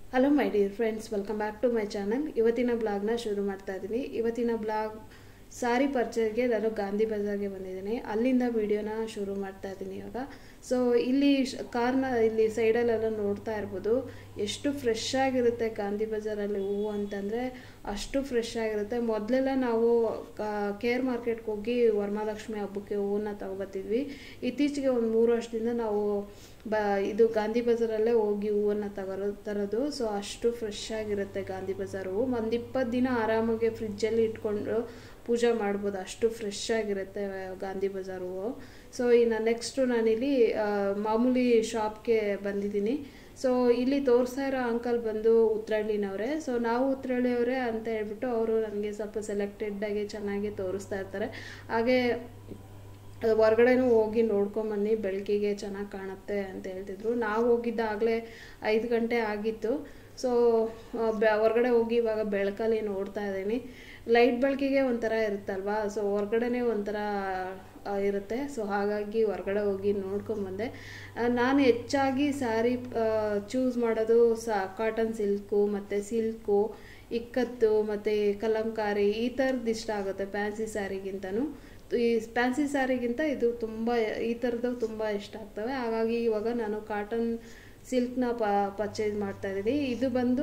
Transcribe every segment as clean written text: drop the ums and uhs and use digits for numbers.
Hello my dear friends, welcome back to my channel. ಇವತ್ತಿನ ಬ್ಲಾಗ್ನ ಶುರು ಮಾಡ್ತಾ ಇದ್ದೀನಿ. ಇವತ್ತಿನ ಬ್ಲಾಗ್ ಸಾರಿ ಪರ್ಚೇಸ್ಗೆ ನಾನು ಗಾಂಧಿ ಬಜಾರ್ಗೆ ಬಂದಿದ್ದೀನಿ. ಅಲ್ಲಿಂದ ವಿಡಿಯೋನ ಶುರು ಮಾಡ್ತಾ ಇದ್ದೀನಿ ಇವಾಗ. ಸೊ ಇಲ್ಲಿ ಕಾರ್ನ ಇಲ್ಲಿ ಸೈಡಲ್ಲೆಲ್ಲ ನೋಡ್ತಾ ಇರ್ಬೋದು, ಎಷ್ಟು ಫ್ರೆಶ್ ಆಗಿರುತ್ತೆ ಗಾಂಧಿ ಬಜಾರಲ್ಲಿ ಹೂವು ಅಂತಂದರೆ ಅಷ್ಟು ಫ್ರೆಶ್ ಆಗಿರುತ್ತೆ. ಮೊದಲೆಲ್ಲ ನಾವು ಕೇರ್ ಮಾರ್ಕೆಟ್ಗೆ ಹೋಗಿ ವರಮಹಾಲಕ್ಷ್ಮಿ ಹಬ್ಬಕ್ಕೆ ಹೂವನ್ನ ತಗೊಬರ್ತಿದ್ವಿ. ಇತ್ತೀಚೆಗೆ ಒಂದು 3 ವರ್ಷದಿಂದ ನಾವು ಇದು ಗಾಂಧಿ ಬಜಾರಲ್ಲೇ ಹೋಗಿ ಹೂವನ್ನು ತರೋದು. ಸೊ ಅಷ್ಟು ಫ್ರೆಶ್ ಆಗಿರುತ್ತೆ ಗಾಂಧಿ ಬಜಾರ್ ಹೂವು. ಒಂದು 20 ದಿನ ಆರಾಮಾಗಿ ಫ್ರಿಜ್ಜಲ್ಲಿ ಇಟ್ಕೊಂಡು ಪೂಜೆ ಮಾಡ್ಬೋದು, ಅಷ್ಟು ಫ್ರೆಶ್ ಆಗಿರುತ್ತೆ ಗಾಂಧಿ ಬಜಾರ್ ಹೂವು. ಸೊ ಇನ್ನು ನೆಕ್ಸ್ಟು ನಾನಿಲ್ಲಿ ಮಾಮೂಲಿ ಶಾಪ್ಗೆ ಬಂದಿದ್ದೀನಿ. ಸೊ ಇಲ್ಲಿ ತೋರಿಸ್ತಾ ಇರೋ ಅಂಕಲ್ ಬಂದು ಉತ್ರಳ್ಳಿನವರೇ. ಸೊ ನಾವು ಉತ್ರಳ್ಳಿಯವರೇ ಅಂತ ಹೇಳ್ಬಿಟ್ಟು ಅವರು ನನಗೆ ಸ್ವಲ್ಪ ಸೆಲೆಕ್ಟೆಡ್ಡಾಗಿ ಚೆನ್ನಾಗಿ ತೋರಿಸ್ತಾ ಇರ್ತಾರೆ. ಹಾಗೆ ಹೊರ್ಗಡೆನೂ ಹೋಗಿ ನೋಡ್ಕೊಂಬನ್ನಿ, ಬೆಳಕಿಗೆ ಚೆನ್ನಾಗಿ ಕಾಣುತ್ತೆ ಅಂತ ಹೇಳ್ತಿದ್ರು. ನಾವು ಹೋಗಿದ್ದಾಗಲೇ 5 ಗಂಟೆ ಆಗಿತ್ತು. ಸೊ ಹೊರ್ಗಡೆ ಹೋಗಿ ಇವಾಗ ಬೆಳಕಲ್ಲಿ ನೋಡ್ತಾ ಇದ್ದೀನಿ. ಲೈಟ್ ಬೆಳಕಿಗೆ ಒಂಥರ ಇರುತ್ತಲ್ವಾ, ಸೊ ಹೊರ್ಗಡೆನೇ ಒಂಥರ ಇರುತ್ತೆ. ಸೊ ಹಾಗಾಗಿ ಹೊರ್ಗಡೆ ಹೋಗಿ ನೋಡ್ಕೊಂಬಂದೆ. ನಾನು ಹೆಚ್ಚಾಗಿ ಸ್ಯಾರಿ ಚೂಸ್ ಮಾಡೋದು ಕಾಟನ್ ಸಿಲ್ಕು ಮತ್ತು ಸಿಲ್ಕು, ಇಕ್ಕತ್ತು ಮತ್ತು ಕಲಂಕಾರಿ ಈ ಥರದ್ದು ಇಷ್ಟ ಆಗುತ್ತೆ ಫ್ಯಾನ್ಸಿ ಸ್ಯಾರಿಗಿಂತನೂ. ಈ ಫ್ಯಾನ್ಸಿ ಸ್ಯಾರಿಗಿಂತ ಇದು ತುಂಬ ಈ ಥರದ್ದು ತುಂಬ ಇಷ್ಟ ಆಗ್ತವೆ. ಹಾಗಾಗಿ ಇವಾಗ ನಾನು ಕಾಟನ್ ಸಿಲ್ಕ್ನ ಪರ್ಚೇಸ್ ಮಾಡ್ತಾಯಿದ್ದೀನಿ. ಇದು ಬಂದು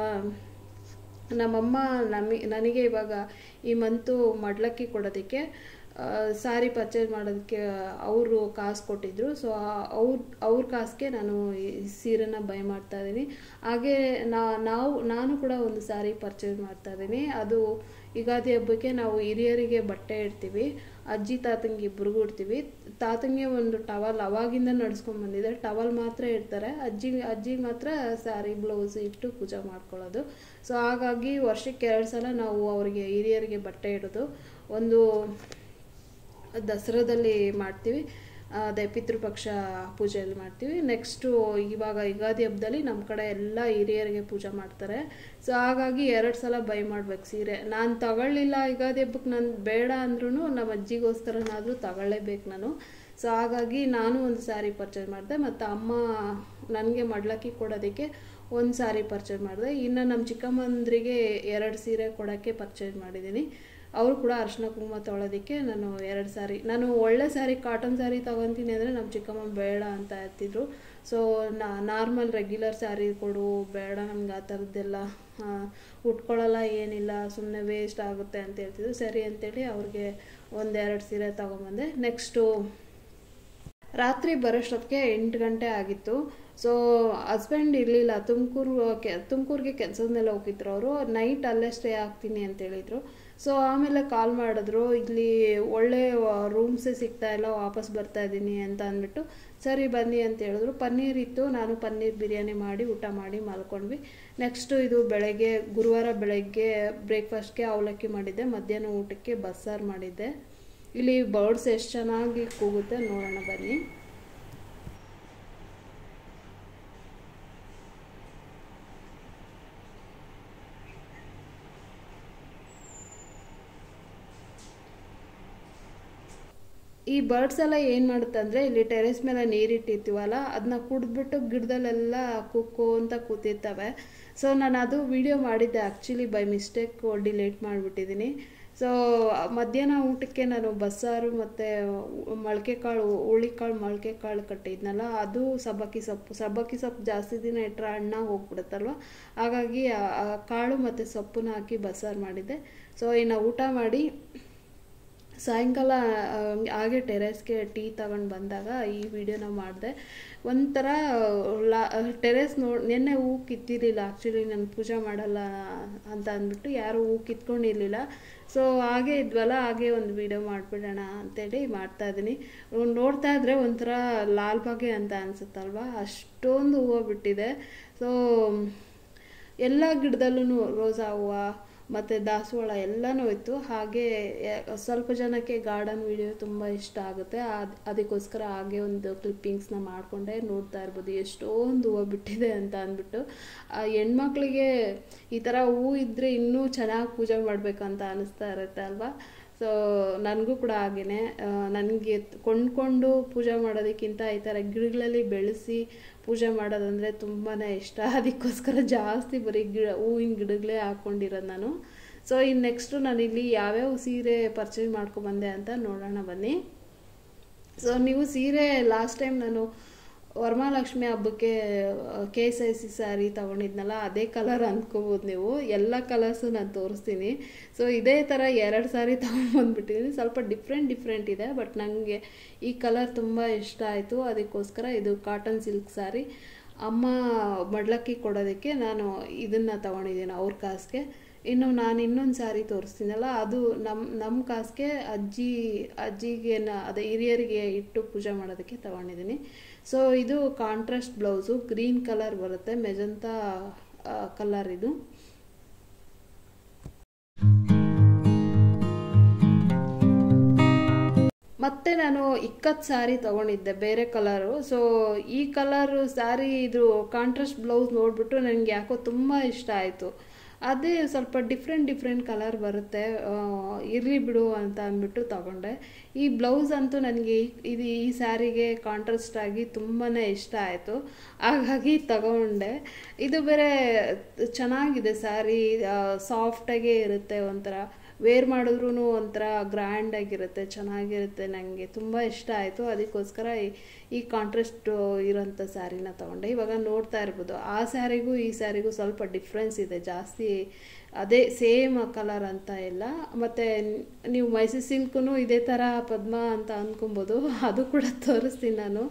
ನಮ್ಮಮ್ಮ ನನಗೆ ಇವಾಗ ಈ ಮಂತು ಮಡ್ಲಕ್ಕಿ ಕೊಡೋದಕ್ಕೆ ಸ್ಯಾರಿ ಪರ್ಚೇಸ್ ಮಾಡೋದಕ್ಕೆ ಅವರು ಕಾಸು ಕೊಟ್ಟಿದ್ರು. ಸೊ ಅವ್ರ ಕಾಸಿಗೆ ನಾನು ಈ ಸೀರೆನ ಬೈ ಮಾಡ್ತಾಯಿದ್ದೀನಿ. ಹಾಗೆ ನಾನು ಕೂಡ ಒಂದು ಸ್ಯಾರಿ ಪರ್ಚೇಸ್ ಮಾಡ್ತಾಯಿದ್ದೀನಿ. ಅದು ಯುಗಾದಿ ಹಬ್ಬಕ್ಕೆ ನಾವು ಹಿರಿಯರಿಗೆ ಬಟ್ಟೆ ಇಡ್ತೀವಿ, ಅಜ್ಜಿ ತಾತಂಗೆ ಇಬ್ರಿಗೂ ಇಡ್ತೀವಿ. ತಾತಂಗೆ ಒಂದು ಟವಲ್ ಅವಾಗಿಂದ ನಡ್ಸ್ಕೊಂಡು ಬಂದಿದೆ, ಟವಲ್ ಮಾತ್ರ ಇಡ್ತಾರೆ. ಅಜ್ಜಿಗೆ ಮಾತ್ರ ಸ್ಯಾರಿ ಬ್ಲೌಸ್ ಇಟ್ಟು ಪೂಜೆ ಮಾಡ್ಕೊಳ್ಳೋದು. ಸೊ ಹಾಗಾಗಿ ವರ್ಷಕ್ಕೆ 2 ಸಲ ನಾವು ಅವರಿಗೆ ಹಿರಿಯರಿಗೆ ಬಟ್ಟೆ ಇಡೋದು. ಒಂದು ದಸರಾದಲ್ಲಿ ಮಾಡ್ತೀವಿ, ಅದೇ ಪಿತೃಪಕ್ಷ ಪೂಜೆಯಲ್ಲಿ ಮಾಡ್ತೀವಿ. ನೆಕ್ಸ್ಟು ಇವಾಗ ಯುಗಾದಿ ಹಬ್ಬದಲ್ಲಿ ನಮ್ಮ ಕಡೆ ಎಲ್ಲ ಹಿರಿಯರಿಗೆ ಪೂಜೆ ಮಾಡ್ತಾರೆ. ಸೊ ಹಾಗಾಗಿ 2 ಸಲ ಬೈ ಮಾಡ್ಬೇಕು ಸೀರೆ. ನಾನು ತಗೊಳ್ಳಿಲ್ಲ ಯುಗಾದಿ ಹಬ್ಬಕ್ಕೆ, ನಾನು ಬೇಡ ಅಂದ್ರೂ ನಮ್ಮ ಅಜ್ಜಿಗೋಸ್ಕರನಾದರೂ ತಗೊಳ್ಳೇಬೇಕು ನಾನು. ಸೊ ಹಾಗಾಗಿ ನಾನು ಒಂದು ಸ್ಯಾರಿ ಪರ್ಚೇಸ್ ಮಾಡಿದೆ, ಮತ್ತು ಅಮ್ಮ ನನಗೆ ಮಡ್ಲಕ್ಕಿ ಕೊಡೋದಕ್ಕೆ ಒಂದು ಸ್ಯಾರಿ ಪರ್ಚೇಸ್ ಮಾಡಿದೆ. ಇನ್ನು ನಮ್ಮ ಚಿಕ್ಕಮ್ಮಂದ್ರಿಗೆ 2 ಸೀರೆ ಕೊಡೋಕ್ಕೆ ಪರ್ಚೇಸ್ ಮಾಡಿದ್ದೀನಿ. ಅವರು ಕೂಡ ಅರಿಶಿನ ಕುಂಕುಮ ತೊಗೊಳೋದಕ್ಕೆ ನಾನು 2 ಸ್ಯಾರಿ, ನಾನು ಒಳ್ಳೆ ಸ್ಯಾರಿ ಕಾಟನ್ ಸ್ಯಾರಿ ತೊಗೊತೀನಿ ಅಂದರೆ ನಮ್ಮ ಚಿಕ್ಕಮ್ಮ ಬೇಡ ಅಂತ ಇರ್ತಿದ್ರು. ಸೊ ನಾರ್ಮಲ್ ರೆಗ್ಯುಲರ್ ಸ್ಯಾರಿ ಕೊಡು, ಬೇಡ ನಮ್ಗೆ ಆ ಥರದ್ದೆಲ್ಲ ಉಟ್ಕೊಳ್ಳಲ್ಲ, ಏನಿಲ್ಲ, ಸುಮ್ಮನೆ ವೇಸ್ಟ್ ಆಗುತ್ತೆ ಅಂತ ಹೇಳ್ತಿದ್ರು. ಸರಿ ಅಂತೇಳಿ ಅವ್ರಿಗೆ 1-2 ಸೀರೆ ತೊಗೊಂಬಂದೆ. ನೆಕ್ಸ್ಟು ರಾತ್ರಿ ಬರೋಷ್ಟೊತ್ತಿಗೆ 8 ಗಂಟೆ ಆಗಿತ್ತು. ಸೊ ಹಸ್ಬೆಂಡ್ ಇರಲಿಲ್ಲ, ತುಮಕೂರಿಗೆ ಕೆಲಸದ ಮೇಲೆ ಹೋಗಿದ್ರು. ಅವರು ನೈಟ್ ಅಲ್ಲೇ ಸ್ಟೇ ಆಗ್ತೀನಿ ಅಂತ ಹೇಳಿದರು. ಸೊ ಆಮೇಲೆ ಕಾಲ್ ಮಾಡಿದ್ರು, ಇಲ್ಲಿ ಒಳ್ಳೆ ರೂಮ್ಸೇ ಸಿಗ್ತಾಯಿಲ್ಲ, ವಾಪಸ್ ಬರ್ತಾ ಇದ್ದೀನಿ ಅಂತ ಅಂದ್ಬಿಟ್ಟು ಸರಿ ಬನ್ನಿ ಅಂತ ಹೇಳಿದ್ರು. ಪನ್ನೀರ್ ಇತ್ತು, ನಾನು ಪನ್ನೀರ್ ಬಿರಿಯಾನಿ ಮಾಡಿ ಊಟ ಮಾಡಿ ಮಲ್ಕೊಂಡ್ವಿ. ನೆಕ್ಸ್ಟು ಇದು ಬೆಳಗ್ಗೆ ಗುರುವಾರ ಬೆಳಗ್ಗೆ ಬ್ರೇಕ್ಫಾಸ್ಟ್ಗೆ ಅವಲಕ್ಕಿ ಮಾಡಿದ್ದೆ, ಮಧ್ಯಾಹ್ನ ಊಟಕ್ಕೆ ಬಸ್ಸಾರು ಮಾಡಿದ್ದೆ. ಇಲ್ಲಿ ಬರ್ಡ್ಸ್ ಎಷ್ಟು ಚೆನ್ನಾಗಿ ಕೂಗುತ್ತೆ ನೋಡೋಣ ಬನ್ನಿ. ಈ ಬರ್ಡ್ಸ್ ಎಲ್ಲ ಏನು ಮಾಡುತ್ತೆ ಅಂದರೆ, ಇಲ್ಲಿ ಟೆರೆಸ್ ಮೇಲೆ ನೀರಿಟ್ಟಿರ್ತೀವಲ್ಲ, ಅದನ್ನ ಕುಡಿದ್ಬಿಟ್ಟು ಗಿಡದಲ್ಲೆಲ್ಲ ಕುಕ್ಕು ಅಂತ ಕೂತಿರ್ತವೆ. ಸೊ ನಾನು ಅದು ವಿಡಿಯೋ ಮಾಡಿದ್ದೆ, ಆ್ಯಕ್ಚುಲಿ ಬೈ ಮಿಸ್ಟೇಕ್ ಡಿಲೀಟ್ ಮಾಡಿಬಿಟ್ಟಿದ್ದೀನಿ. ಸೊ ಮಧ್ಯಾಹ್ನ ಊಟಕ್ಕೆ ನಾನು ಬಸ್ಸಾರು ಮತ್ತು ಮೊಳಕೆಕಾಳು, ಹುಳಿಕಾಳು ಮೊಳಕೆಕಾಳು ಕಟ್ಟಿದ್ನಲ್ಲ, ಅದು ಸಬ್ಬಕ್ಕಿ ಸೊಪ್ಪು ಜಾಸ್ತಿ ದಿನ ಇಟ್ಟರೆ ಹಣ್ಣ ಹೋಗ್ಬಿಡುತ್ತಲ್ವ, ಹಾಗಾಗಿ ಕಾಳು ಮತ್ತು ಸೊಪ್ಪನ್ನ ಹಾಕಿ ಬಸ್ಸಾರು ಮಾಡಿದ್ದೆ. ಸೊ ಇನ್ನು ಊಟ ಮಾಡಿ ಸಾಯಂಕಾಲ ಹಾಗೆ ಟೆರೆಸ್ಗೆ ಟೀ ತಗೊಂಡು ಬಂದಾಗ ಈ ವಿಡಿಯೋನ ಮಾಡಿದೆ. ಒಂಥರ ಟೆರೆಸ್ ನಿನ್ನೆ ಹೂ ಕಿತ್ತಿರಲಿಲ್ಲ, ಆ್ಯಕ್ಚುಲಿ ನಾನು ಪೂಜೆ ಮಾಡಲ್ಲ ಅಂತ ಅಂದ್ಬಿಟ್ಟು ಯಾರೂ ಹೂ ಕಿತ್ಕೊಂಡಿರಲಿಲ್ಲ. ಸೊ ಹಾಗೆ ಇದ್ವಲ್ಲ, ಹಾಗೆ ಒಂದು ವಿಡಿಯೋ ಮಾಡಿಬಿಡೋಣ ಅಂತೇಳಿ ಮಾಡ್ತಾಯಿದ್ದೀನಿ. ನೋಡ್ತಾ ಇದ್ರೆ ಒಂಥರ ಲಾಲ್ಬಾಗೆ ಅಂತ ಅನಿಸುತ್ತಲ್ವ, ಅಷ್ಟೊಂದು ಹೂವು ಬಿಟ್ಟಿದೆ. ಸೊ ಎಲ್ಲ ಗಿಡದಲ್ಲೂ ರೋಸಾ ಹೂವು ಮತ್ತು ದಾಸವಾಳ ಎಲ್ಲನೂ ಇತ್ತು. ಹಾಗೆ ಸ್ವಲ್ಪ ಜನಕ್ಕೆ ಗಾರ್ಡನ್ ವಿಡಿಯೋ ತುಂಬ ಇಷ್ಟ ಆಗುತ್ತೆ, ಅದಕ್ಕೋಸ್ಕರ ಹಾಗೆ ಒಂದು ಕ್ಲಿಪ್ಪಿಂಗ್ಸ್ನ ಮಾಡಿಕೊಂಡೆ. ನೋಡ್ತಾ ಇರ್ಬೋದು ಎಷ್ಟೊಂದು ಹೂವು ಬಿಟ್ಟಿದೆ ಅಂತ ಅಂದ್ಬಿಟ್ಟು. ಹೆಣ್ಮಕ್ಳಿಗೆ ಈ ಥರ ಹೂವು ಇದ್ದರೆ ಇನ್ನೂ ಚೆನ್ನಾಗಿ ಪೂಜೆ ಮಾಡಬೇಕಂತ ಅನ್ನಿಸ್ತಾ ಇರುತ್ತೆ ಅಲ್ವಾ. ಸೊ ನನಗೂ ಕೂಡ ಹಾಗೇ ನನಗೆ ಕೊಂಡ್ಕೊಂಡು ಪೂಜೆ ಮಾಡೋದಕ್ಕಿಂತ ಈ ಥರ ಗಿಡಗಳಲ್ಲಿ ಬೆಳೆಸಿ ಪೂಜೆ ಮಾಡೋದಂದರೆ ತುಂಬಾ ಇಷ್ಟ. ಅದಕ್ಕೋಸ್ಕರ ಜಾಸ್ತಿ ಬರೀ ಹೂವಿನ ಗಿಡಗಳೇ ಹಾಕ್ಕೊಂಡಿರೋದು ನಾನು. ಸೊ ಇನ್ನು ನೆಕ್ಸ್ಟು ನಾನಿಲ್ಲಿ ಯಾವ್ಯಾವ ಸೀರೆ ಪರ್ಚೇಸ್ ಮಾಡ್ಕೊಬಂದೆ ಅಂತ ನೋಡೋಣ ಬನ್ನಿ. ಸೊ ನೀವು ಸೀರೆ ಲಾಸ್ಟ್ ಟೈಮ್ ನಾನು ವರಮಹಾಲಕ್ಷ್ಮಿ ಹಬ್ಬಕ್ಕೆ KSIC ಸ್ಯಾರಿ ತೊಗೊಂಡಿದ್ನಲ್ಲ, ಅದೇ ಕಲರ್ ಅಂದ್ಕೋಬೋದು ನೀವು. ಎಲ್ಲ ಕಲರ್ಸು ನಾನು ತೋರಿಸ್ತೀನಿ. ಸೊ ಇದೇ ಥರ 2 ಸ್ಯಾರಿ ತೊಗೊಂಡ್ಬಂದ್ಬಿಟ್ಟಿದ್ದೀನಿ. ಸ್ವಲ್ಪ ಡಿಫ್ರೆಂಟ್ ಇದೆ, ಬಟ್ ನನಗೆ ಈ ಕಲರ್ ತುಂಬ ಇಷ್ಟ ಆಯಿತು. ಅದಕ್ಕೋಸ್ಕರ ಇದು ಕಾಟನ್ ಸಿಲ್ಕ್ ಸ್ಯಾರಿ ಅಮ್ಮ ಮಡ್ಲಕ್ಕಿ ಕೊಡೋದಕ್ಕೆ ನಾನು ಇದನ್ನು ತೊಗೊಂಡಿದ್ದೀನಿ ಅವ್ರ ಕಾಸಿಗೆ. ಇನ್ನು ನಾನು ಇನ್ನೊಂದು ಸ್ಯಾರಿ ತೋರಿಸ್ತೀನಲ್ಲ, ಅದು ನಮ್ಮ ಕಾಸಿಗೆ ಅಜ್ಜಿಗೆ ಅದೇ ಹಿರಿಯರಿಗೆ ಇಟ್ಟು ಪೂಜೆ ಮಾಡೋದಕ್ಕೆ ತೊಗೊಂಡಿದ್ದೀನಿ. ಸೊ ಇದು ಕಾಂಟ್ರಾಸ್ಟ್ ಬ್ಲೌಸು, ಗ್ರೀನ್ ಕಲರ್ ಬರುತ್ತೆ, ಮೆಜಂತಾ ಕಲರ್ ಇದು. ಮತ್ತೆ ನಾನು ಇಕ್ಕತ್ ಸ್ಯಾರಿ ತೊಗೊಂಡಿದ್ದೆ ಬೇರೆ ಕಲರು. ಸೊ ಈ ಕಲರು ಸ್ಯಾರಿ ಇದು ಕಾಂಟ್ರಾಸ್ಟ್ ಬ್ಲೌಸ್ ನೋಡಿಬಿಟ್ಟು ನನಗೆ ಯಾಕೋ ತುಂಬ ಇಷ್ಟ ಆಯಿತು. ಅದೇ ಸ್ವಲ್ಪ ಡಿಫ್ರೆಂಟ್ ಕಲರ್ ಬರುತ್ತೆ, ಇರಲಿ ಬಿಡು ಅಂತ ಅಂದ್ಬಿಟ್ಟು ತಗೊಂಡೆ. ಈ ಬ್ಲೌಸ್ ಅಂತೂ ನನಗೆ ಈ ಸ್ಯಾರಿಗೆ ಕಾಂಟ್ರಾಸ್ಟ್ ಆಗಿ ತುಂಬಾ ಇಷ್ಟ ಆಯಿತು, ಹಾಗಾಗಿ ತಗೊಂಡೆ. ಇದು ಬೇರೆ ಚೆನ್ನಾಗಿದೆ ಸ್ಯಾರಿ, ಸಾಫ್ಟಾಗೇ ಇರುತ್ತೆ, ಒಂಥರ ವೇರ್ ಮಾಡಿದ್ರೂ ಒಂಥರ ಗ್ರ್ಯಾಂಡಾಗಿರುತ್ತೆ, ಚೆನ್ನಾಗಿರುತ್ತೆ. ನನಗೆ ತುಂಬ ಇಷ್ಟ ಆಯಿತು. ಅದಕ್ಕೋಸ್ಕರ ಈ ಕಾಂಟ್ರಾಸ್ಟ್ ಇರೋಂಥ ಸ್ಯಾರಿನ ತೊಗೊಂಡೆ. ಇವಾಗ ನೋಡ್ತಾ ಇರ್ಬೋದು, ಆ ಸ್ಯಾರಿಗೂ ಈ ಸ್ಯಾರಿಗೂ ಸ್ವಲ್ಪ ಡಿಫ್ರೆನ್ಸ್ ಇದೆ ಜಾಸ್ತಿ. ಅದೇ ಸೇಮ್ ಕಲರ್ ಅಂತ ಇಲ್ಲ. ಮತ್ತು ನೀವು ಮೈಸೂರು ಸಿಲ್ಕೂ ಇದೇ ಥರ ಪದ್ಮ ಅಂತ ಅಂದ್ಕೊಬೋದು, ಅದು ಕೂಡ ತೋರಿಸ್ತೀನಿ ನಾನು,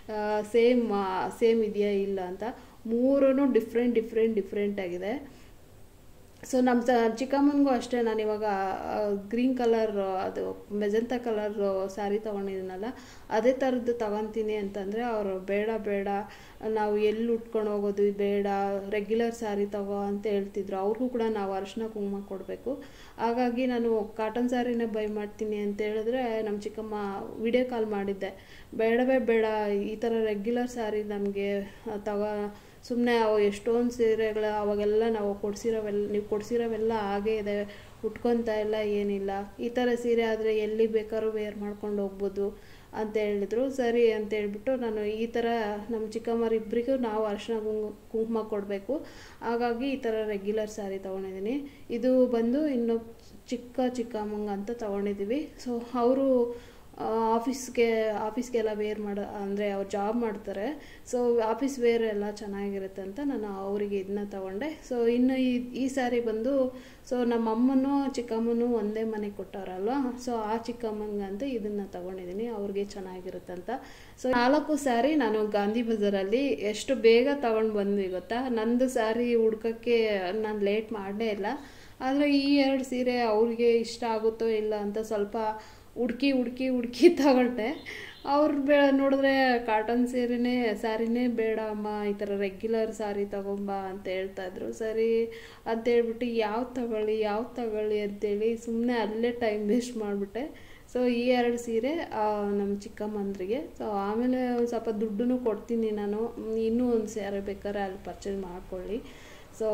ಸೇಮ್ ಇದೆಯಾ ಇಲ್ಲ ಅಂತ. ಮೂರೂ ಡಿಫ್ರೆಂಟ್ ಆಗಿದೆ. ಸೊ ನಮ್ಮ ಚಿಕ್ಕಮ್ಮನಿಗೂ ಅಷ್ಟೇ, ನಾನು ಇವಾಗ ಗ್ರೀನ್ ಕಲರ್ ಅದು ಮೆಜಂತಾ ಕಲರ್ ಸ್ಯಾರಿ ತೊಗೊಂಡಿದ್ದೀನಲ್ಲ, ಅದೇ ಥರದ್ದು ತೊಗೊತೀನಿ ಅಂತಂದರೆ ಅವರು ಬೇಡ ನಾವು ಎಲ್ಲಿ ಉಟ್ಕೊಂಡು ಹೋಗೋದು ಬೇಡ, ರೆಗ್ಯುಲರ್ ಸ್ಯಾರಿ ತಗೋ ಅಂತ ಹೇಳ್ತಿದ್ರು. ಅವ್ರಿಗೂ ಕೂಡ ನಾವು ಅರಿಶಿನ ಕುಂಕುಮ ಕೊಡಬೇಕು. ಹಾಗಾಗಿ ನಾನು ಕಾಟನ್ ಸ್ಯಾರಿನೇ ಬೈ ಮಾಡ್ತೀನಿ ಅಂತ ಹೇಳಿದ್ರೆ ನಮ್ಮ ಚಿಕ್ಕಮ್ಮ ವಿಡಿಯೋ ಕಾಲ್ ಮಾಡಿದ್ದೆ, ಬೇಡ ಈ ಥರ ರೆಗ್ಯುಲರ್ ಸ್ಯಾರಿ ನಮಗೆ ಸುಮ್ಮನೆ ಎಷ್ಟೊಂದು ಸೀರೆಗಳು ಅವಾಗೆಲ್ಲ ನೀವು ಕೊಡಿಸಿರೋವೆಲ್ಲ ಹಾಗೇ ಇದೆ, ಉಟ್ಕೊತಾ ಇಲ್ಲ, ಏನಿಲ್ಲ. ಈ ಥರ ಸೀರೆ ಆದರೆ ಎಲ್ಲಿ ಬೇಕಾದ್ರೂ ವೇರ್ ಮಾಡ್ಕೊಂಡು ಹೋಗ್ಬೋದು ಅಂತ ಹೇಳಿದ್ರು. ಸರಿ ಅಂತ ಹೇಳ್ಬಿಟ್ಟು ನಾನು ಈ ಥರ ನಮ್ಮ ಚಿಕ್ಕಮ್ಮರಿಬ್ಬರಿಗೂ ನಾವು ಅರಿಶಿನ ಕುಂಕುಮ ಕೊಡಬೇಕು, ಹಾಗಾಗಿ ಈ ಥರ ರೆಗ್ಯುಲರ್ ಸ್ಯಾರಿ ತೊಗೊಂಡಿದ್ದೀನಿ. ಇದು ಬಂದು ಇನ್ನು ಚಿಕ್ಕಮ್ಮಂಗೆ ಅಂತ ತೊಗೊಂಡಿದ್ದೀವಿ. ಸೊ ಅವರು ಆಫೀಸ್ಗೆಲ್ಲ ವೇರ್ ಅಂದರೆ ಅವ್ರು ಜಾಬ್ ಮಾಡ್ತಾರೆ. ಸೊ ಆಫೀಸ್ ವೇರ್ ಎಲ್ಲ ಚೆನ್ನಾಗಿರುತ್ತೆ ಅಂತ ನಾನು ಅವರಿಗೆ ಇದನ್ನ ತೊಗೊಂಡೆ. ಸೊ ಇನ್ನು ಈ ಸ್ಯಾರಿ ಬಂದು, ಸೊ ನಮ್ಮ ಅಮ್ಮನೂ ಚಿಕ್ಕಮ್ಮನೂ ಒಂದೇ ಮನೆಗೆ ಕೊಟ್ಟವ್ರಲ್ವ, ಸೊ ಆ ಚಿಕ್ಕಮ್ಮಂಗಂತ ಇದನ್ನು ತೊಗೊಂಡಿದ್ದೀನಿ, ಅವ್ರಿಗೆ ಚೆನ್ನಾಗಿರುತ್ತಂತ. ಸೊ 4 ಸ್ಯಾರಿ ನಾನು ಗಾಂಧಿ ಬಜಾರಲ್ಲಿ ಎಷ್ಟು ಬೇಗ ತೊಗೊಂಡು ಬಂದ್ವಿ ಗೊತ್ತಾ. ನಂದು ಸ್ಯಾರಿ ಹುಡ್ಕೋಕ್ಕೆ ನಾನು ಲೇಟ್ ಮಾಡೇ ಇಲ್ಲ, ಆದರೆ ಈ 2 ಸೀರೆ ಅವ್ರಿಗೆ ಇಷ್ಟ ಆಗುತ್ತೋ ಇಲ್ಲ ಅಂತ ಸ್ವಲ್ಪ ಹುಡುಕಿ ತಗೊಂಡೆ. ಅವ್ರು ನೋಡಿದ್ರೆ ಕಾಟನ್ ಸ್ಯಾರಿನೇ ಬೇಡ ಅಮ್ಮ, ಈ ಥರ ರೆಗ್ಯುಲರ್ ಸ್ಯಾರಿ ತಗೊಂಬ ಅಂತ ಹೇಳ್ತಾಯಿದ್ರು. ಸರಿ ಅಂತೇಳ್ಬಿಟ್ಟು ಯಾವ್ದು ತಗೊಳ್ಳಿ ಅಂತೇಳಿ ಸುಮ್ಮನೆ ಅಲ್ಲೇ ಟೈಮ್ ವೇಸ್ಟ್ ಮಾಡಿಬಿಟ್ಟೆ. ಸೊ ಈ 2 ಸೀರೆ ನಮ್ಮ ಚಿಕ್ಕಮ್ಮಂದ್ರಿಗೆ. ಸೊ ಆಮೇಲೆ ಒಂದು ಸ್ವಲ್ಪ ದುಡ್ಡನ್ನು ಕೊಡ್ತೀನಿ ನಾನು, ಇನ್ನೂ ಒಂದು ಸ್ಯಾರಿ ಬೇಕಾದ್ರೆ ಅಲ್ಲಿ ಪರ್ಚೇಸ್ ಮಾಡ್ಕೊಳ್ಳಿ. ಸೊ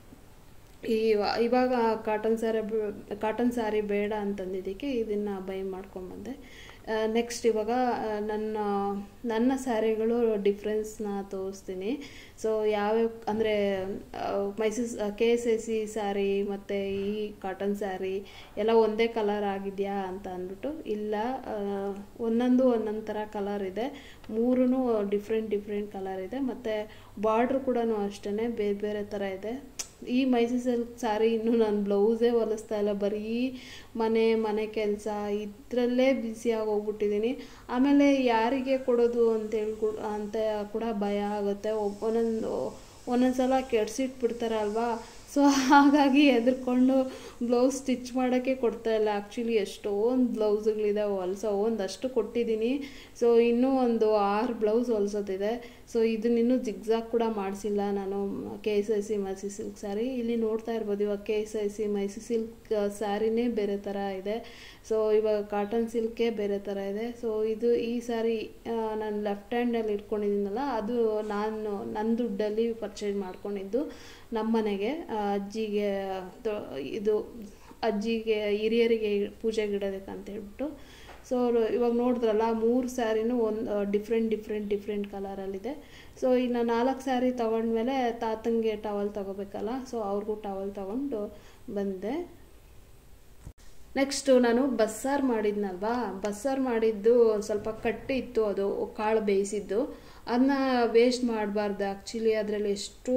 ಇವಾಗ ಕಾಟನ್ ಸ್ಯಾರಿ ಬೇಡ ಅಂತಂದಿದ್ದಕ್ಕೆ ಇದನ್ನು ಬೈ ಮಾಡ್ಕೊಂಬಂದೆ. ನೆಕ್ಸ್ಟ್ ಇವಾಗ ನನ್ನ ಸ್ಯಾರಿಗಳು ಡಿಫ್ರೆನ್ಸ್ನ ತೋರಿಸ್ತೀನಿ. ಸೊ ಯಾವ್ಯಾವ ಅಂದರೆ ಮೈಸೂರು KSIC ಸ್ಯಾರಿ ಮತ್ತು ಈ ಕಾಟನ್ ಸ್ಯಾರಿ ಎಲ್ಲ ಒಂದೇ ಕಲರ್ ಆಗಿದೆಯಾ ಅಂತ ಅಂದ್ಬಿಟ್ಟು, ಇಲ್ಲ, ಒಂದೊಂದು ಥರ ಕಲರ್ ಇದೆ, ಮೂರೂ ಡಿಫ್ರೆಂಟ್ ಕಲರ್ ಇದೆ. ಮತ್ತು ಬಾರ್ಡ್ರು ಕೂಡ ಅಷ್ಟೇ ಬೇರೆ ಥರ ಇದೆ. ಈ ಮೈಸೂರು ಸಿಲ್ಕ್ ಸ್ಯಾರಿ ಇನ್ನೂ ನಾನು ಬ್ಲೌಸೇ ಹೊಲಿಸ್ತಾ ಇಲ್ಲ, ಬರೀ ಮನೆ ಕೆಲಸ ಇದರಲ್ಲೇ ಬ್ಯುಸಿಯಾಗಿ ಹೋಗ್ಬಿಟ್ಟಿದ್ದೀನಿ. ಆಮೇಲೆ ಯಾರಿಗೆ ಕೊಡೋದು ಅಂತ ಕೂಡ ಭಯ ಆಗುತ್ತೆ. ಒಂದೊಂದು ಸಲ ಕೆಡಿಸಿಟ್ಬಿಡ್ತಾರಲ್ವಾ. ಸೊ ಹಾಗಾಗಿ ಹೆದರ್ಕೊಂಡು ಬ್ಲೌಸ್ ಸ್ಟಿಚ್ ಮಾಡೋಕ್ಕೆ ಕೊಡ್ತಾಯಿಲ್ಲ. ಆ್ಯಕ್ಚುಲಿ ಎಷ್ಟೊಂದು ಬ್ಲೌಸ್ಗಳಿದೆ ಒಂದಷ್ಟು ಕೊಟ್ಟಿದ್ದೀನಿ. ಸೊ ಇನ್ನೂ ಒಂದು 6 ಬ್ಲೌಸ್ ಹೊಲಿಸೋದಿದೆ. ಸೊ ಇದನ್ನಿನ್ನೂ ಜಿಗ್ಜಾಗ್ ಕೂಡ ಮಾಡಿಸಿಲ್ಲ ನಾನು. KSIC ಮೈಸೂರು ಸಿಲ್ಕ್ ಸ್ಯಾರಿ ಇಲ್ಲಿ ನೋಡ್ತಾ ಇರ್ಬೋದು. ಇವಾಗ KSIC ಮೈಸೂರು ಸಿಲ್ಕ್ ಸ್ಯಾರಿನೇ ಬೇರೆ ಥರ ಇದೆ. ಸೊ ಇವಾಗ ಕಾಟನ್ ಸಿಲ್ಕೇ ಬೇರೆ ಥರ ಇದೆ. ಸೊ ಈ ಸ್ಯಾರಿ ನಾನು ಲೆಫ್ಟ್ ಹ್ಯಾಂಡಲ್ಲಿ ಇಟ್ಕೊಂಡಿದ್ದೀನಲ್ಲ, ಅದು ನನ್ನ ದುಡ್ಡಲ್ಲಿ ಪರ್ಚೇಸ್ ಮಾಡ್ಕೊಂಡಿದ್ದು ನಮ್ಮ ಮನೆಗೆ. ಅಜ್ಜಿಗೆ ಇದು ಅಜ್ಜಿಗೆ ಹಿರಿಯರಿಗೆ ಪೂಜೆಗೆ ಇಡೋದಕ್ಕೆ ಅಂತ ಹೇಳ್ಬಿಟ್ಟು. ಸೊ ಇವಾಗ ನೋಡಿದ್ರಲ್ಲ 3 ಸ್ಯಾರಿನೂ ಒಂದು ಡಿಫ್ರೆಂಟ್ ಕಲರಲ್ಲಿದೆ. ಸೊ ಇನ್ನು 4 ಸ್ಯಾರಿ ತೊಗೊಂಡ್ಮೇಲೆ ತಾತಂಗೆ ಟವಲ್ ತೊಗೋಬೇಕಲ್ಲ, ಸೊ ಅವ್ರಿಗೂ ಟವಲ್ ತೊಗೊಂಡು ಬಂದೆ. ನೆಕ್ಸ್ಟು ನಾನು ಬಸ್ಸಾರು ಮಾಡಿದ್ನಲ್ವಾ, ಬಸ್ಸಾರು ಮಾಡಿದ್ದು ಸ್ವಲ್ಪ ಕಟ್ಟಿ ಇತ್ತು, ಅದು ಕಾಳು ಬೇಯಿಸಿದ್ದು. ಅದನ್ನ ವೇಸ್ಟ್ ಮಾಡಬಾರ್ದು. ಆ್ಯಕ್ಚುಲಿ ಅದರಲ್ಲಿ ಎಷ್ಟು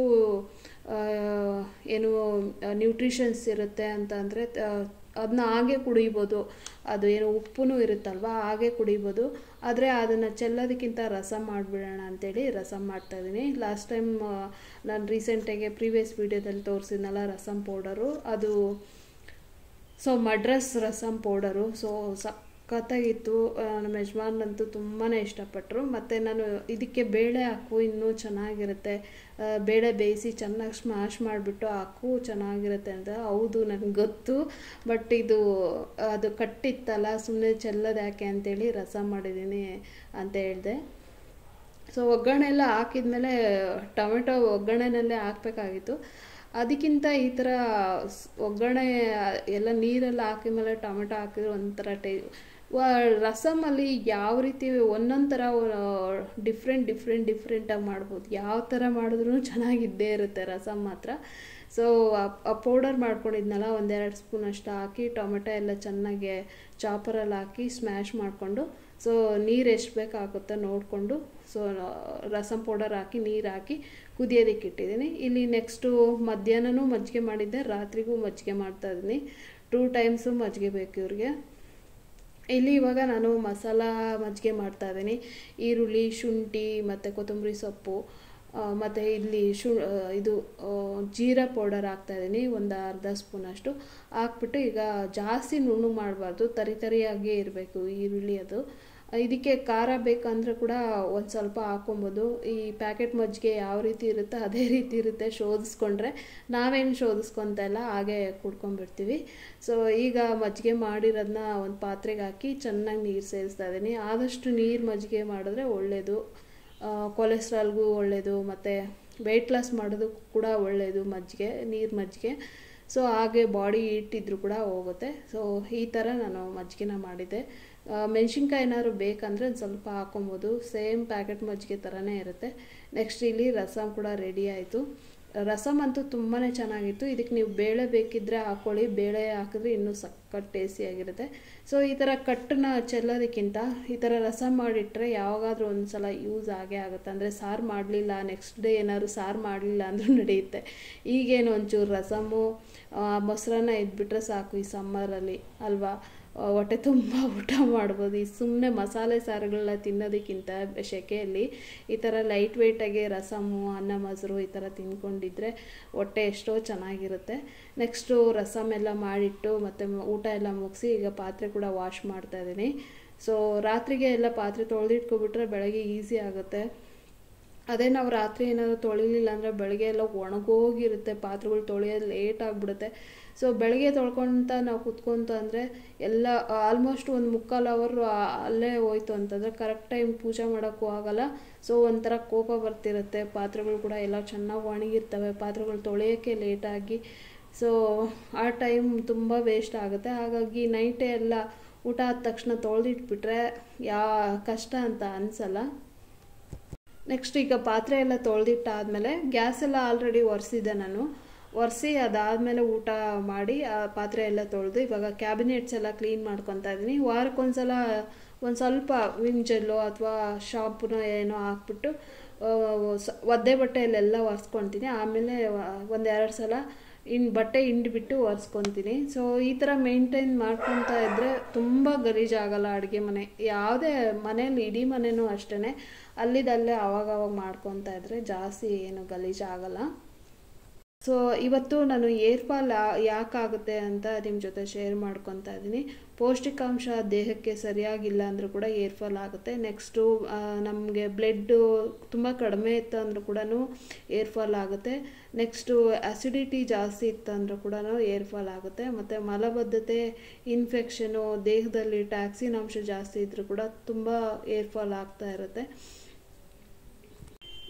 ಏನು ನ್ಯೂಟ್ರಿಷನ್ಸ್ ಇರುತ್ತೆ ಅಂತಂದರೆ ಅದನ್ನ ಹಾಗೆ ಕುಡಿಬೋದು. ಅದು ಏನು ಉಪ್ಪು ಇರುತ್ತಲ್ವ, ಹಾಗೆ ಕುಡಿಬೋದು. ಆದರೆ ಅದನ್ನು ಚೆಲ್ಲೋದಕ್ಕಿಂತ ರಸಮ್ ಮಾಡಿಬಿಡೋಣ ಅಂಥೇಳಿ ರಸಮ್ ಮಾಡ್ತಾಯಿದ್ದೀನಿ. ಲಾಸ್ಟ್ ಟೈಮ್ ನಾನು ರೀಸೆಂಟಾಗಿ ಪ್ರೀವಿಯಸ್ ವೀಡಿಯೋದಲ್ಲಿ ತೋರಿಸಿದ್ನಲ್ಲ ರಸಮ್ ಪೌಡರು, ಅದು so Madras rasam powder. So ಸಖತ್ತಾಗಿತ್ತು. ನಮ್ಮ ಯಜಮಾನ್ರಂತೂ ತುಂಬಾ ಇಷ್ಟಪಟ್ಟರು. ಮತ್ತು ನಾನು ಇದಕ್ಕೆ ಬೇಳೆ ಹಾಕು ಇನ್ನೂ ಚೆನ್ನಾಗಿರುತ್ತೆ, ಬೇಳೆ ಬೇಯಿಸಿ ಚೆನ್ನಾಗಿ ಸ್ಮ್ಯಾಶ್ ಮಾಡಿಬಿಟ್ಟು ಹಾಕು ಚೆನ್ನಾಗಿರುತ್ತೆ ಅಂತ. ಹೌದು ನನಗೆ ಗೊತ್ತು, ಬಟ್ ಅದು ಕಟ್ಟಿತ್ತಲ್ಲ, ಸುಮ್ಮನೆ ಚೆಲ್ಲೋದು ಯಾಕೆ ಅಂತೇಳಿ ರಸಮ್ ಮಾಡಿದ್ದೀನಿ ಅಂತ ಹೇಳಿದೆ. ಸೊ ಒಗ್ಗರಣೆ ಎಲ್ಲ ಹಾಕಿದ್ಮೇಲೆ ಟೊಮೆಟೊ ಒಗ್ಗರಣೆನಲ್ಲೇ ಹಾಕಬೇಕಾಗಿತ್ತು. ಅದಕ್ಕಿಂತ ಈ ಥರ ಒಗ್ಗರಣೆ ಎಲ್ಲ ನೀರೆಲ್ಲ ಹಾಕಿದ್ಮೇಲೆ ಟೊಮೆಟೊ ಹಾಕಿದ್ರೆ ಒಂಥರ ರಸಮಲ್ಲಿ ಯಾವ ರೀತಿ ಒಂದೊಂದು ಥರ ಡಿಫ್ರೆಂಟಾಗಿ ಮಾಡ್ಬೋದು. ಯಾವ ಥರ ಮಾಡಿದ್ರೂ ಚೆನ್ನಾಗಿದ್ದೇ ಇರುತ್ತೆ ರಸಮ್ ಮಾತ್ರ. ಸೊ ಆ ಪೌಡರ್ ಮಾಡ್ಕೊಂಡಿದ್ನಲ್ಲ, 1-2 ಸ್ಪೂನ್ ಅಷ್ಟು ಹಾಕಿ ಟೊಮೆಟೊ ಎಲ್ಲ ಚೆನ್ನಾಗಿ ಚಾಪರಲ್ಲಿ ಹಾಕಿ ಸ್ಮ್ಯಾಶ್ ಮಾಡಿಕೊಂಡು, ಸೊ ನೀರು ಎಷ್ಟು ಬೇಕಾಗುತ್ತೋ ನೋಡಿಕೊಂಡು, ಸೊ ರಸಮ್ ಪೌಡರ್ ಹಾಕಿ ನೀರು ಹಾಕಿ ಕುದಿಯೋದಕ್ಕೆ ಇಟ್ಟಿದ್ದೀನಿ. ಇಲ್ಲಿ ನೆಕ್ಸ್ಟು ಮಧ್ಯಾಹ್ನನೂ ಮಜ್ಜಿಗೆ ಮಾಡಿದ್ದೆ, ರಾತ್ರಿಗೂ ಮಜ್ಜಿಗೆ ಮಾಡ್ತಾಯಿದ್ದೀನಿ. 2 ಟೈಮ್ಸು ಮಜ್ಜಿಗೆ ಬೇಕು ಇವ್ರಿಗೆ. ಇಲ್ಲಿ ಇವಾಗ ನಾನು ಮಸಾಲ ಮಜ್ಜಿಗೆ ಮಾಡ್ತಾಯಿದ್ದೀನಿ. ಈರುಳ್ಳಿ, ಶುಂಠಿ ಮತ್ತು ಕೊತ್ತಂಬರಿ ಸೊಪ್ಪು, ಮತ್ತು ಇಲ್ಲಿ ಇದು ಜೀರಾ ಪೌಡರ್ ಹಾಕ್ತಾಯಿದ್ದೀನಿ, ಒಂದು ಅರ್ಧ ಸ್ಪೂನಷ್ಟು ಹಾಕ್ಬಿಟ್ಟು. ಈಗ ಜಾಸ್ತಿ ನುಣ್ಣು ಮಾಡಬಾರ್ದು, ತರಿಯಾಗೇ ಇರಬೇಕು ಈರುಳ್ಳಿ. ಅದು ಇದಕ್ಕೆ ಖಾರ ಬೇಕಂದರೆ ಕೂಡ ಒಂದು ಸ್ವಲ್ಪ ಹಾಕ್ಕೊಬೋದು. ಈ ಪ್ಯಾಕೆಟ್ ಮಜ್ಜಿಗೆ ಯಾವ ರೀತಿ ಇರುತ್ತೋ ಅದೇ ರೀತಿ ಇರುತ್ತೆ, ಶೋಧಿಸ್ಕೊಂಡ್ರೆ. ನಾವೇನು ಶೋಧಿಸ್ಕೊತ ಇಲ್ಲ, ಹಾಗೆ ಕುಡ್ಕೊಂಡ್ಬಿಡ್ತೀವಿ. ಸೊ ಈಗ ಮಜ್ಜಿಗೆ ಮಾಡಿರೋದನ್ನ ಒಂದು ಪಾತ್ರೆಗೆ ಹಾಕಿ ಚೆನ್ನಾಗಿ ನೀರು ಸೇರಿಸ್ತಾ ಇದ್ದೀನಿ. ಆದಷ್ಟು ನೀರು ಮಜ್ಜಿಗೆ ಮಾಡಿದ್ರೆ ಒಳ್ಳೆಯದು, ಕೊಲೆಸ್ಟ್ರಾಲ್ಗೂ ಒಳ್ಳೆಯದು, ಮತ್ತು ವೆಯ್ಟ್ ಲಾಸ್ ಮಾಡೋದಕ್ಕೂ ಕೂಡ ಒಳ್ಳೆಯದು ನೀರು ಮಜ್ಜಿಗೆ. ಸೊ ಹಾಗೆ ಬಾಡಿ ಇಟ್ಟಿದ್ರು ಕೂಡ ಹೋಗುತ್ತೆ. ಸೊ ಈ ಥರ ನಾನು ಮಜ್ಜಿಗೆನ ಮಾಡಿದ್ದೆ. ಮೆಣಸಿನ್ಕಾಯಿ ಏನಾದ್ರು ಬೇಕಂದರೆ ಒಂದು ಸ್ವಲ್ಪ ಹಾಕೊಬೋದು, ಸೇಮ್ ಪ್ಯಾಕೆಟ್ ಮಜ್ಜಿಗೆ ಥರನೇ ಇರುತ್ತೆ. ನೆಕ್ಸ್ಟ್ ಇಲ್ಲಿ ರಸಮ್ ಕೂಡ ರೆಡಿ ಆಯಿತು. ರಸಮ್ ಅಂತೂ ತುಂಬಾ ಚೆನ್ನಾಗಿತ್ತು. ಇದಕ್ಕೆ ನೀವು ಬೇಳೆ ಬೇಕಿದ್ದರೆ ಹಾಕ್ಕೊಳ್ಳಿ, ಬೇಳೆ ಹಾಕಿದ್ರೆ ಇನ್ನೂ ಸಖತ್ ಟೇಸ್ಟಿಯಾಗಿರುತ್ತೆ. ಸೊ ಈ ಥರ ಕಟ್ಟನ್ನ ಚೆಲ್ಲೋದಕ್ಕಿಂತ ಈ ಥರ ರಸಮ್ ಮಾಡಿಟ್ರೆ ಯಾವಾಗಾದರೂ ಒಂದು ಸಲ ಯೂಸ್ ಆಗೇ ಆಗುತ್ತೆ. ಅಂದರೆ ಸಾರು ಮಾಡಲಿಲ್ಲ, ನೆಕ್ಸ್ಟ್ ಡೇ ಏನಾದ್ರು ಸಾರು ಮಾಡಲಿಲ್ಲ ಅಂದರೂ ನಡೆಯುತ್ತೆ. ಈಗೇನು ಒಂಚೂರು ರಸಮ್ಮು ಮೊಸರನ್ನ ಇದ್ಬಿಟ್ರೆ ಸಾಕು ಈ ಸಮ್ಮರಲ್ಲಿ ಅಲ್ವಾ, ಹೊಟ್ಟೆ ತುಂಬ ಊಟ ಮಾಡ್ಬೋದು. ಈ ಸುಮ್ಮನೆ ಮಸಾಲೆ ಸಾರುಗಳನ್ನ ತಿನ್ನೋದಕ್ಕಿಂತ ಸೆಕೆಯಲ್ಲಿ ಈ ಥರ ಲೈಟ್ ವೆಯ್ಟಾಗಿ ರಸಮ್ಮು, ಅನ್ನ ಮೊಸರು ಈ ಥರ ತಿಂದ್ಕೊಂಡಿದ್ರೆ ಹೊಟ್ಟೆ ಎಷ್ಟೋ ಚೆನ್ನಾಗಿರುತ್ತೆ. ನೆಕ್ಸ್ಟು ರಸಮ್ ಎಲ್ಲ ಮಾಡಿಟ್ಟು ಮತ್ತು ಊಟ ಎಲ್ಲ ಮುಗಿಸಿ ಈಗ ಪಾತ್ರೆ ಕೂಡ ವಾಶ್ ಮಾಡ್ತಾಯಿದ್ದೀನಿ. ಸೊ ರಾತ್ರಿಗೆ ಎಲ್ಲ ಪಾತ್ರೆ ತೊಳೆದಿಟ್ಕೊಬಿಟ್ರೆ ಬೆಳಗ್ಗೆ ಈಸಿ ಆಗುತ್ತೆ. ಅದೇ ನಾವು ರಾತ್ರಿ ಏನಾದರೂ ತೊಳಿಲಿಲ್ಲ ಅಂದರೆ ಬೆಳಗ್ಗೆ ಎಲ್ಲ ಒಣಗೋಗಿರುತ್ತೆ, ಪಾತ್ರೆಗಳು ತೊಳೆಯೋದು ಲೇಟ್ ಆಗಿಬಿಡುತ್ತೆ. ಸೊ ಬೆಳಗ್ಗೆ ತೊಳ್ಕೊತ ನಾವು ಕುತ್ಕೊಂತ ಅಂದರೆ ಎಲ್ಲ ಆಲ್ಮೋಸ್ಟ್ 1/4 ಅವರ್ ಅಲ್ಲೇ ಹೋಯ್ತು ಅಂತಂದರೆ ಕರೆಕ್ಟ್ ಟೈಮ್ ಪೂಜೆ ಮಾಡೋಕ್ಕೂ ಆಗೋಲ್ಲ. ಸೊ ಒಂಥರ ಕೋಪ ಬರ್ತಿರುತ್ತೆ. ಪಾತ್ರೆಗಳು ಕೂಡ ಎಲ್ಲ ಚೆನ್ನಾಗಿ ಒಣಗಿರ್ತವೆ, ಪಾತ್ರೆಗಳು ತೊಳೆಯೋಕ್ಕೆ ಲೇಟಾಗಿ. ಸೊ ಆ ಟೈಮ್ ತುಂಬ ವೇಸ್ಟ್ ಆಗುತ್ತೆ. ಹಾಗಾಗಿ ನೈಟೇ ಎಲ್ಲ ಊಟ ಆದ ತಕ್ಷಣ ತೊಳೆದಿಟ್ಬಿಟ್ರೆ ಕಷ್ಟ ಅಂತ ಅನಿಸಲ್ಲ. ನೆಕ್ಸ್ಟ್ ಈಗ ಪಾತ್ರೆ ಎಲ್ಲ ತೊಳೆದಿಟ್ಟಾದಮೇಲೆ ಗ್ಯಾಸ್ ಎಲ್ಲ ಆಲ್ರೆಡಿ ಒರೆಸಿದ್ದೆ ನಾನು. ಒರೆಸಿ ಅದಾದಮೇಲೆ ಊಟ ಮಾಡಿ ಆ ಪಾತ್ರೆ ಎಲ್ಲ ತೊಳೆದು ಇವಾಗ ಕ್ಯಾಬಿನೆಟ್ಸ್ ಎಲ್ಲ ಕ್ಲೀನ್ ಮಾಡ್ಕೊತಾ ಇದ್ದೀನಿ. ವಾರಕ್ಕೊಂದ್ಸಲ ಒಂದು ಸ್ವಲ್ಪ ವಿಮ್ ಜೆಲ್ಲೋ ಅಥವಾ ಶಾಂಪೂನೋ ಏನೋ ಹಾಕ್ಬಿಟ್ಟು ಒದ್ದೆ ಬಟ್ಟೆಯಲ್ಲೆಲ್ಲ ಒರೆಸ್ಕೊತೀನಿ. ಆಮೇಲೆ 1-2 ಸಲ ಬಟ್ಟೆ ಹಿಂಡಿಬಿಟ್ಟು ಒರೆಸ್ಕೊತೀನಿ. ಸೊ ಈ ಥರ ಮೇಂಟೈನ್ ಮಾಡ್ಕೊತಾ ಇದ್ದರೆ ತುಂಬ ಗಲೀಜಾಗಲ್ಲ ಅಡುಗೆ ಮನೆ. ಯಾವುದೇ ಮನೇಲಿ ಇಡೀ ಮನೆಯೂ ಅಷ್ಟೇ, ಅಲ್ಲಿದಲ್ಲೇ ಅವಾಗವಾಗ ಮಾಡ್ಕೊತಾ ಇದ್ದರೆ ಜಾಸ್ತಿ ಏನು ಗಲೀಜಾಗಲ್ಲ. ಸೊ ಇವತ್ತು ನಾನು ಏರ್ ಫಾಲ್ ಯಾಕಾಗುತ್ತೆ ಅಂತ ನಿಮ್ಮ ಜೊತೆ ಶೇರ್ ಮಾಡ್ಕೊತಾ ಇದ್ದೀನಿ. ಪೌಷ್ಟಿಕಾಂಶ ದೇಹಕ್ಕೆ ಸರಿಯಾಗಿಲ್ಲ ಅಂದರೂ ಕೂಡ ಏರ್ ಫಾಲ್ ಆಗುತ್ತೆ. ನೆಕ್ಸ್ಟು ನಮಗೆ ಬ್ಲಡ್ಡು ತುಂಬ ಕಡಿಮೆ ಇತ್ತು ಅಂದರೂ ಕೂಡ ಏರ್ ಫಾಲ್ ಆಗುತ್ತೆ. ನೆಕ್ಸ್ಟು ಆ್ಯಸಿಡಿಟಿ ಜಾಸ್ತಿ ಇತ್ತು ಅಂದರೂ ಕೂಡ ಏರ್ ಫಾಲ್ ಆಗುತ್ತೆ. ಮತ್ತು ಮಲಬದ್ಧತೆ, ಇನ್ಫೆಕ್ಷನು, ದೇಹದಲ್ಲಿ ಟ್ಯಾಕ್ಸಿನ್ ಅಂಶ ಜಾಸ್ತಿ ಇದ್ದರೂ ಕೂಡ ತುಂಬ ಏರ್ ಫಾಲ್ ಆಗ್ತಾ ಇರುತ್ತೆ.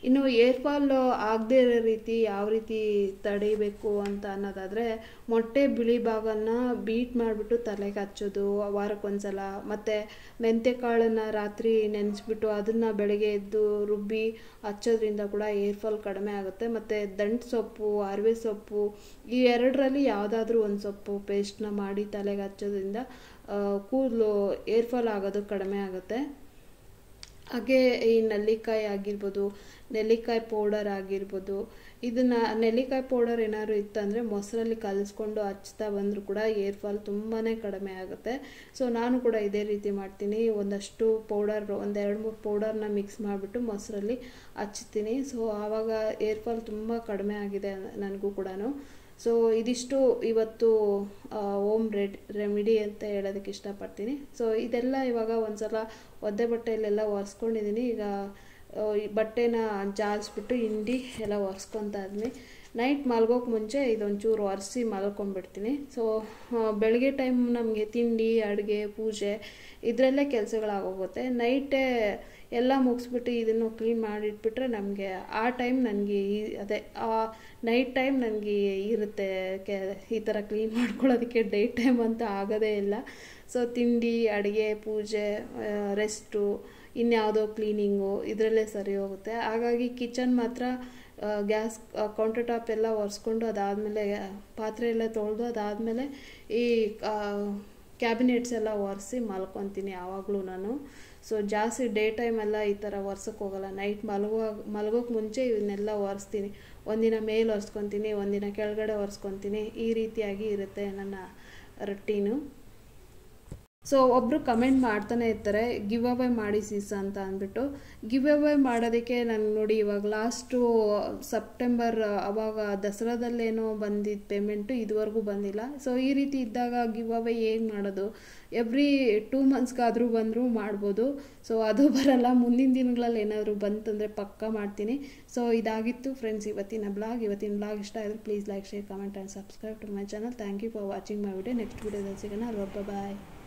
ಇನ್ನು ಏರ್ ಫಾಲ್ ಆಗದೇ ಇರೋ ರೀತಿ ಯಾವ ರೀತಿ ತಡಿಬೇಕು ಅಂತ ಅನ್ನೋದಾದರೆ, ಮೊಟ್ಟೆ ಬಿಳಿ ಭಾಗನ ಬೀಟ್ ಮಾಡಿಬಿಟ್ಟು ತಲೆಗೆ ಹಚ್ಚೋದು ವಾರಕ್ಕೊಂದ್ಸಲ, ಮತ್ತು ಮೆಂತ್ಯಕಾಳನ್ನು ರಾತ್ರಿ ನೆನೆಸ್ಬಿಟ್ಟು ಅದನ್ನು ಬೆಳಗ್ಗೆ ಎದ್ದು ರುಬ್ಬಿ ಹಚ್ಚೋದ್ರಿಂದ ಕೂಡ ಏರ್ ಫಾಲ್ ಕಡಿಮೆ ಆಗುತ್ತೆ. ಮತ್ತು ದಂಟು ಸೊಪ್ಪು, ಅರಿವೆ ಸೊಪ್ಪು, ಈ ಎರಡರಲ್ಲಿ ಯಾವುದಾದ್ರೂ ಒಂದು ಸೊಪ್ಪು ಪೇಸ್ಟ್ನ ಮಾಡಿ ತಲೆಗೆ ಹಚ್ಚೋದ್ರಿಂದ ಕೂದಲು ಏರ್ ಫಾಲ್ ಆಗೋದು ಕಡಿಮೆ ಆಗುತ್ತೆ. ಹಾಗೆ ಈ ನೆಲ್ಲಿಕಾಯಿ ಆಗಿರ್ಬೋದು, ನೆಲ್ಲಿಕಾಯಿ ಪೌಡರ್ ಆಗಿರ್ಬೋದು, ಇದನ್ನು ನೆಲ್ಲಿಕಾಯಿ ಪೌಡರ್ ಏನಾದ್ರು ಇತ್ತಂದರೆ ಮೊಸರಲ್ಲಿ ಕಲಿಸ್ಕೊಂಡು ಹಚ್ತಾ ಬಂದರೂ ಕೂಡ ಏರ್ ಫಾಲ್ ತುಂಬಾ ಕಡಿಮೆ ಆಗುತ್ತೆ. ಸೊ ನಾನು ಕೂಡ ಇದೇ ರೀತಿ ಮಾಡ್ತೀನಿ. ಒಂದಷ್ಟು ಪೌಡರ್, ಒಂದು 2-3 ಪೌಡರ್ನ ಮಿಕ್ಸ್ ಮಾಡಿಬಿಟ್ಟು ಮೊಸರಲ್ಲಿ ಹಚ್ತೀನಿ. ಸೊ ಆವಾಗ ಏರ್ ಫಾಲ್ ತುಂಬ ಕಡಿಮೆ ಆಗಿದೆ ನನಗೂ ಕೂಡ. ಸೊ ಇದಿಷ್ಟು ಇವತ್ತು ಹೋಮ್ ರೆಮಿಡಿ ಅಂತ ಹೇಳೋದಕ್ಕೆ ಇಷ್ಟಪಡ್ತೀನಿ. ಸೊ ಇದೆಲ್ಲ ಇವಾಗ ಒಂದ್ಸಲ ಒದ್ದೆ ಬಟ್ಟೆಯಲ್ಲೆಲ್ಲ ಒರೆಸ್ಕೊಂಡಿದ್ದೀನಿ. ಈಗ ಈ ಬಟ್ಟೆನ ಜಾಲಿಸ್ಬಿಟ್ಟು ಹಿಂಡಿ ಎಲ್ಲ ಒರೆಸ್ಕೊತಾ ಇದ್ದೀನಿ. ನೈಟ್ ಮಲ್ಗೋಕೆ ಮುಂಚೆ ಇದೊಂಚೂರು ಒರೆಸಿ ಮಲ್ಕೊಂಡ್ಬಿಡ್ತೀನಿ. ಸೊ ಬೆಳಗ್ಗೆ ಟೈಮ್ ನಮಗೆ ತಿಂಡಿ, ಅಡುಗೆ, ಪೂಜೆ ಇದರಲ್ಲೇ ಕೆಲಸಗಳಾಗೋಗುತ್ತೆ. ನೈಟೇ ಎಲ್ಲ ಮುಗಿಸ್ಬಿಟ್ಟು ಇದನ್ನು ಕ್ಲೀನ್ ಮಾಡಿಟ್ಬಿಟ್ರೆ ನಮಗೆ ಆ ಟೈಮ್ ನನಗೆ ಅದೇ ನೈಟ್ ಟೈಮ್ ನನಗೆ ಇರುತ್ತೆ ಈ ಥರ ಕ್ಲೀನ್ ಮಾಡ್ಕೊಳ್ಳೋದಕ್ಕೆ. ಡೇ ಟೈಮ್ ಅಂತ ಆಗೋದೇ ಇಲ್ಲ. ಸೊ ತಿಂಡಿ, ಅಡುಗೆ, ಪೂಜೆ, ರೆಸ್ಟು, ಇನ್ಯಾವುದೋ ಕ್ಲೀನಿಂಗು ಇದರಲ್ಲೇ ಸರಿ ಹೋಗುತ್ತೆ. ಹಾಗಾಗಿ ಕಿಚನ್ ಮಾತ್ರ ಗ್ಯಾಸ್ ಕೌಂಟರ್ ಟಾಪ್ ಎಲ್ಲ ಒರೆಸ್ಕೊಂಡು ಅದಾದಮೇಲೆ ಪಾತ್ರೆ ಎಲ್ಲ ತೊಳೆದು ಅದಾದಮೇಲೆ ಈ ಕ್ಯಾಬಿನೆಟ್ಸ್ ಎಲ್ಲ ಒರೆಸಿ ಮಲ್ಕೊತೀನಿ ಯಾವಾಗಲೂ ನಾನು. ಸೊ ಜಾಸ್ತಿ ಡೇ ಟೈಮೆಲ್ಲ ಈ ಥರ ಒರ್ಸೋಕ್ಕೆ ಹೋಗಲ್ಲ. ನೈಟ್ ಮಲಗೋಕೆ ಮುಂಚೆ ಇವನ್ನೆಲ್ಲ ಒರೆಸ್ತೀನಿ. ಒಂದಿನ ಮೇಲೆ ಒರೆಸ್ಕೊತೀನಿ, ಒಂದಿನ ಕೆಳಗಡೆ ಒರೆಸ್ಕೊತೀನಿ. ಈ ರೀತಿಯಾಗಿ ಇರುತ್ತೆ ನನ್ನ ರೊಟೀನು. ಸೊ ಒಬ್ಬರು ಕಮೆಂಟ್ ಮಾಡ್ತಾನೆ ಇರ್ತಾರೆ, ಗಿವ್ ಅವೇ ಮಾಡಿ ಸೀಸ ಅಂತ ಅಂದ್ಬಿಟ್ಟು. ಗಿವ್ ಅವೇ ಮಾಡೋದಕ್ಕೆ ನಾನು ನೋಡಿ ಇವಾಗ ಲಾಸ್ಟು ಸೆಪ್ಟೆಂಬರ್ ಅವಾಗ ದಸರಾದಲ್ಲೇನೋ ಬಂದಿದ್ದ ಪೇಮೆಂಟು ಇದುವರೆಗೂ ಬಂದಿಲ್ಲ. ಸೊ ಈ ರೀತಿ ಇದ್ದಾಗ ಗಿವ್ ಅವೇ ಹೇಗೆ ಮಾಡೋದು? ಎವ್ರಿ 2 ಮಂತ್ಸ್ಗಾದರೂ ಬಂದರೂ ಮಾಡ್ಬೋದು. ಸೊ ಅದು ಬರಲ್ಲ. ಮುಂದಿನ ದಿನಗಳಲ್ಲಿ ಏನಾದರೂ ಬಂತಂದರೆ ಪಕ್ಕಾ ಮಾಡ್ತೀನಿ. ಸೊ ಇದಾಗಿತ್ತು ಫ್ರೆಂಡ್ಸ್ ಇವತ್ತಿನ ಬ್ಲಾಗ್ ಇಷ್ಟ ಆಯಿತು please like, share, comment and subscribe to my channel. Thank you for watching my video. Next ವಿಡಿಯೋದಲ್ಲಿ ಸಿಗೋಣ. ಬಾಯ್.